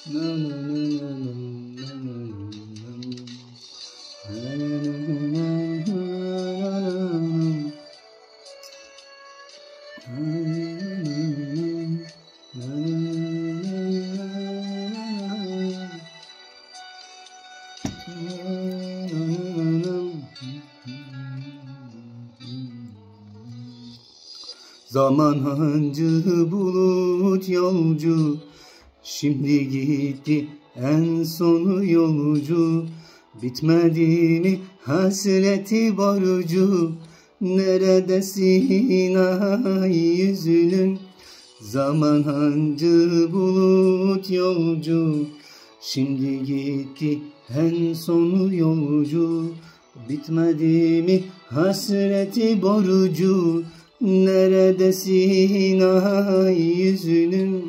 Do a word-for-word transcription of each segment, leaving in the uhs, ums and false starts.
Zaman hancı bulut yolcu, şimdi gitti en sonu yolcu. Bitmedi mi hasreti borcu, neredesin ay yüzünüm? Zaman hancı bulut yolcu, şimdi gitti en sonu yolcu. Bitmedi mi hasreti borcu, neredesin ay yüzünüm?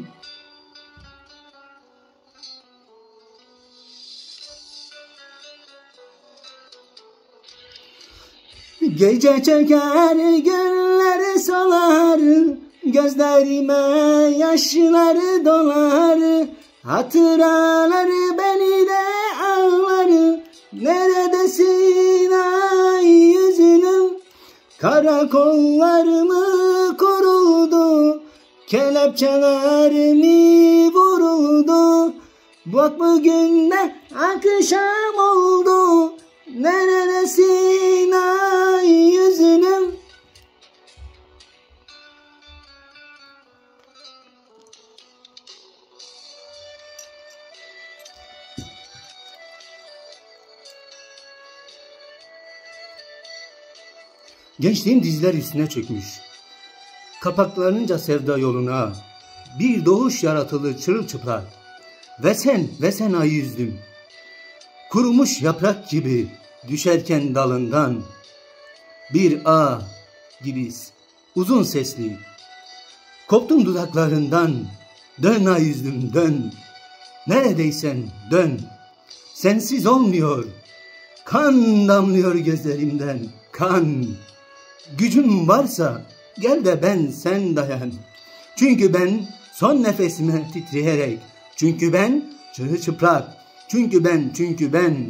Gece çeker günleri solar, gözlerime yaşları dolar. Hatıraları beni de ağlar, neredesin ay yüzünüm? Karakollarımı kuruldu, kelepçelerimi vuruldu. Bak bugün de akşam oldu, neredesin ay yüzünüm? Gençliğim dizler üstüne çökmüş, kapaklanınca sevda yoluna. Bir doğuş yaratılı çırılçıplak, ve sen, ve sen ay yüzlüm. Kurumuş yaprak gibi düşerken dalından, bir ağ gibi uzun sesli, koptum dudaklarından. Dön ay yüzlüm dön, neredeysen dön. Sensiz olmuyor, kan damlıyor gözlerimden, kan. Gücüm varsa gel de ben sen dayan. Çünkü ben son nefesime titreyerek, çünkü ben çırılçıplak, çünkü ben, çünkü ben.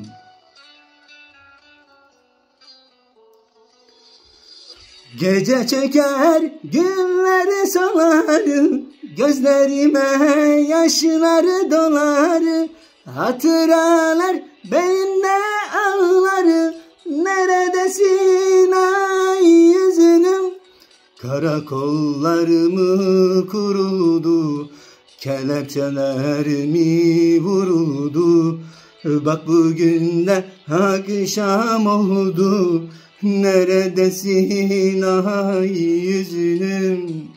Gece çeker günleri solar, gözlerime yaşları dolar. Hatıralar benimle ağlar, neredesin ay yüzünüm? Karakollarımı kuruldu, kelepçelerimi vuruldu. Bak bugün de akşam oldu, neredesin ay yüzünüm?